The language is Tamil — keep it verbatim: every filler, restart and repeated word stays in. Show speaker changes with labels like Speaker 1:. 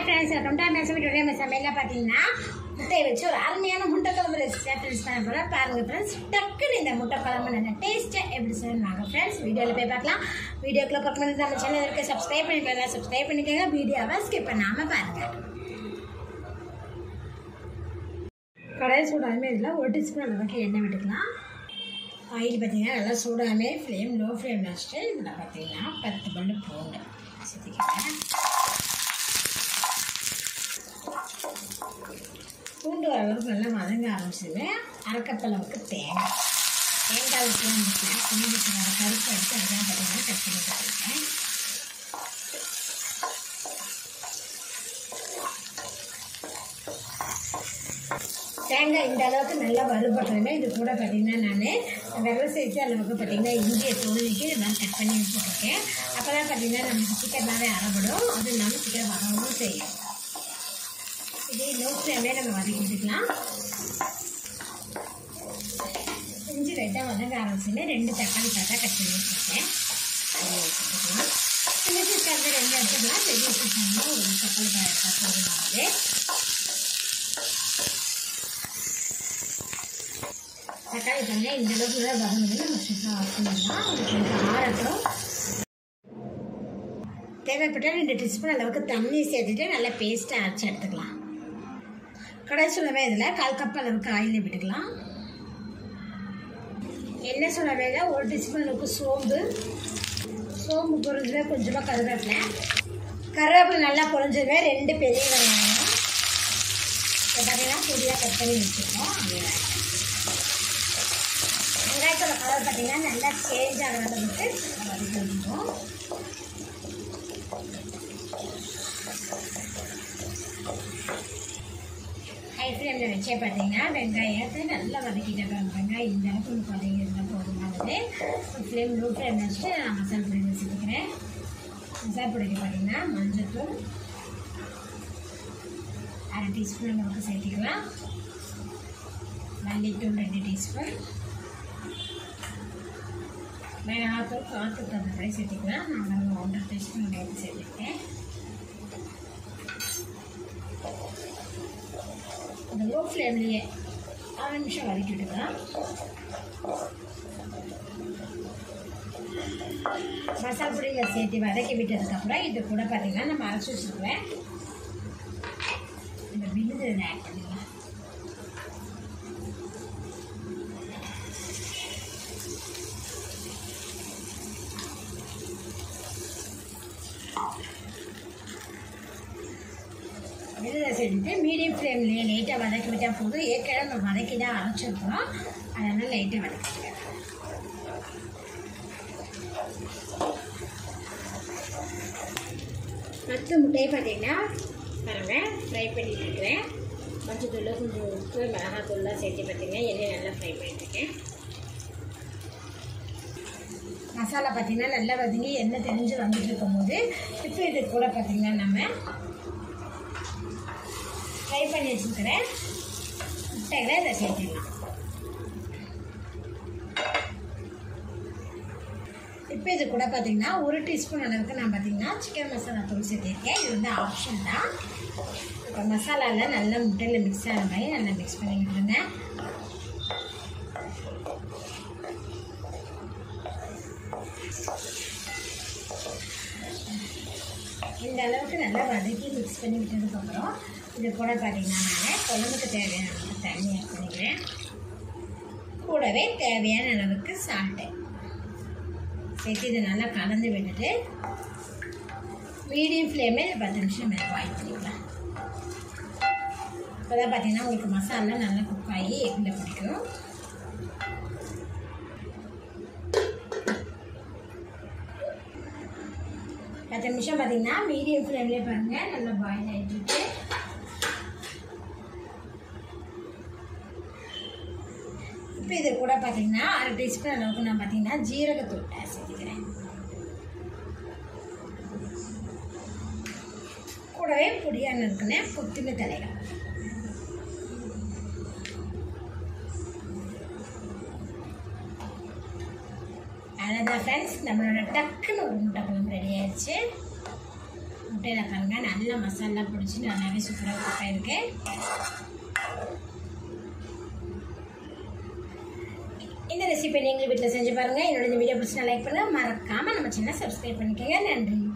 Speaker 1: friends, welcome to my channel. Today, சமையல்ல பாத்தீங்கன்னா முட்டை வச்சு ஒரு அருமையான முட்டை குழம்பு ரெசிபி ட்ரை பண்ண போறேன். பாருங்க फ्रेंड्स, டக்குனு இந்த முட்டை குழம்பு நல்ல டேஸ்டா எப்படி செய்யறாங்க फ्रेंड्स, வீடியோல போய் பார்க்கலாம். வீடியோக்குள்ள பார்க்க முன்னாடி நம்ம சேனலுக்கு subscribe பண்ணிக்கங்க, subscribe பண்ணிக்கங்க. வீடியோவை ஸ்கிப் பண்ணாம பாருங்க. கடாய் சூடாமே இதுல ஒரு டீஸ்பூன் அளவுக்கு எண்ணெய் விட்டுக்கலாம். ஆயில் பார்த்தீங்கன்னா நல்லா சூடாமே ஃப்ளேம் லோ ஃப்ளேமில் வச்சுட்டு இதில் பார்த்தீங்கன்னா பத்து பல்லு பூண்டு சேர்த்துக்கிறேன். பூண்டு அளவுக்கு நல்லா வதங்க ஆரம்பிச்சுதுமே அரைக்கப்பளவுக்கு தேங்காய் தேங்காய் பூண்டு பூண்டு கருப்பு எடுத்து அதெல்லாம் பார்த்தீங்கன்னா கட் பண்ணி வச்சுருக்கேன். தேங்காய் இந்த அளவுக்கு நல்லா வறுபட்டுருமே இது கூட பார்த்தீங்கன்னா நான் வெள்ளை சேர்த்து அளவுக்கு பார்த்தீங்கன்னா இஞ்சியை தோழிக்கு இதெல்லாம் கட் பண்ணி வச்சுருக்கேன். அப்போ தான் பார்த்தீங்கன்னா நமக்கு சிக்கன்னாவே அரைப்படும், அது இல்லாமல் சிக்கன் வரவும் செய்யும். இதே லோ ஃப்ளேம்லேயே நம்ம வதக்கி விட்டுக்கலாம். இஞ்சி லைட்டாக வதங்க ஆரம்பிச்சுமே ரெண்டு தக்காளி பார்த்தா கட் பண்ணி வச்சுருக்கேன். அதை வச்சுக்கலாம். சின்ன சிக்கன் ரெண்டு எடுத்துக்கலாம், பெரிய சிக்கன்னா ஒரு தக்காளி பார்த்தா போடுவாங்க. தக்காளி பண்ணி இந்த அளவுக்கு தான் வதங்குது. நம்ம சுத்தம் ஆஃப் பண்ணிடலாம். அது கொஞ்சம் ஆறட்டும். தேவைப்பட்டால் ரெண்டு டீஸ்பூன் அளவுக்கு தண்ணி சேர்த்துட்டு நல்லா பேஸ்ட்டாக அரைச்சி எடுத்துக்கலாம். கடாய் சுடவே இதில் கால் கப் அளவுக்கு ஆயில் விட்டுக்கலாம். எண்ணெய் சுடவே ஒரு டீஸ்பூன் அளவுக்கு சோம்பு சோம்பு பொரிஞ்சதுமே கொஞ்சமாக கருவேப்பிலை கருவேப்பிலை நல்லா பொரிஞ்சதுமே ரெண்டு பெரிய வெங்காயம் இப்போ பார்த்தீங்கன்னா பொடியாக கட் பண்ணி வச்சுருக்கோம். அது வெங்காயத்தோட கலர் பார்த்தீங்கன்னா நல்லா சேஞ்ச் ஆகிற அளவுக்கு வதக்கிடுவோம். ஹை ஃப்ளேமில் வச்சே பார்த்தீங்கன்னா வெங்காயத்தை நல்லா வதக்கிட்டு வெங்காயம் இந்த அளவுக்கு வதக்கி இருந்தால் போதுமானது. ஃப்ளேம் லோ ஃப்ளேமில் வச்சுட்டு நான் மசாலா பொடி வச்சுருக்கிறேன். மசாலா பொடிக்கு பார்த்தீங்கன்னா மஞ்சள்தூள் அரை டீஸ்பூன் அளவுக்கு சேர்த்துக்கலாம். மல்லித்தூள் ரெண்டு டீஸ்பூன், மிளகாத்தூள் காற்று தந்தபடி சேர்த்துக்கலாம். நான் ஒன்றரை டீஸ்பூன் அளவுக்கு சேர்த்துருக்கேன். இந்த லோ ஃப்ளேம்லேயே ஆறு நிமிஷம் வதக்கி விட்டுக்கலாம். மசாலா பொடியில் சேர்த்து வதக்கி விட்டதுக்கப்புறம் இது கூட பார்த்தீங்கன்னா நம்ம அரைச்சி வச்சுருக்கிறேன் இந்த விழுது இதை ஆட் பண்ணிக்கலாம். விழுதை சேர்த்துட்டு மீடியம் ஃப்ளேம்லேயே லைட்டாக வதக்கி விட்டால் போதும். ஏற்கனவே நம்ம வதக்கி தான் அரைச்சிருக்கோம், அதனால் லைட்டாக வதக்கிக்கிறேன். பத்து முட்டையை பார்த்தீங்கன்னா பாருங்கள் ஃப்ரை பண்ணிட்டு இருக்கிறேன். மஞ்சள் தூள் கொஞ்சம் உப்பு மிளகாத்தூள்லாம் சேர்த்து பார்த்தீங்கன்னா எண்ணெய் நல்லா ஃப்ரை பண்ணிட்டுருக்கேன். மசாலா பார்த்தீங்கன்னா நல்லா வதங்கி எண்ணெய் தெரிஞ்சு வந்துட்டு இருக்கும் போது இப்போ இது கூட பார்த்தீங்கன்னா நம்ம ஃப்ரை பண்ணி வச்சுருக்கிறேன் முட்டைகளை இதை சேர்த்துக்கலாம். இப்போ இது கூட பார்த்தீங்கன்னா ஒரு டீஸ்பூன் அளவுக்கு நான் பார்த்தீங்கன்னா சிக்கன் மசாலா தூள் சேர்த்திருக்கேன். இது வந்து ஆப்ஷன் தான். இப்போ மசாலாவில் நல்லா முட்டையில் மிக்ஸ் ஆகிற மாதிரி நல்லா மிக்ஸ் பண்ணி விட்டுருங்க. இந்த அளவுக்கு நல்லா வதக்கி மிக்ஸ் பண்ணி விட்டதுக்கப்புறம் இது கூட பார்த்தீங்கன்னா நான் குழம்புக்கு தேவையான அளவுக்கு தண்ணி ஆட் பண்ணிக்கிறேன். கூடவே தேவையான அளவுக்கு சால்ட்டு சேர்த்து இதை நல்லா கலந்து விட்டுட்டு மீடியம் ஃப்ளேமில் பத்து நிமிஷம் மேலே பாயில் பண்ணிக்கலாம். இப்போ தான் பார்த்தீங்கன்னா உங்களுக்கு மசாலா நல்லா குக் ஆகி எக்கில் பிடிக்கும். பத்து நிமிஷம் பார்த்தீங்கன்னா மீடியம் ஃப்ளேம்லேயே பாருங்கள் நல்லா பாயில் ஆகிட்டு இப்போ இது கூட பார்த்தீங்கன்னா அரை டீஸ்பூன் அளவுக்கு நான் பார்த்தீங்கன்னா ஜீரகத்தூள் சேர்த்துக்கிறேன். கூடவே பொடியான இருக்குன்னு கொத்தமல்லி தலைகள் அவ்வளோதான் ஃப்ரெண்ட்ஸ், நம்மளோட டக்குன்னு ஒரு முட்டை குழம்பு ரெடி ஆயிடுச்சு. முட்டையில் பாருங்கள் நல்லா மசாலா பிடிச்சி நல்லாவே சூப்பராக குக் ஆகிருக்கு. இந்த ரெசிபி நீங்களும் வீட்டில் செஞ்சு பாருங்கள். என்னோட இந்த வீடியோ பிடிச்சி லைக் பண்ணுங்கள், மறக்காமல் நம்ம சேனலை சப்ஸ்கிரைப் பண்ணிக்கோங்க. நன்றி.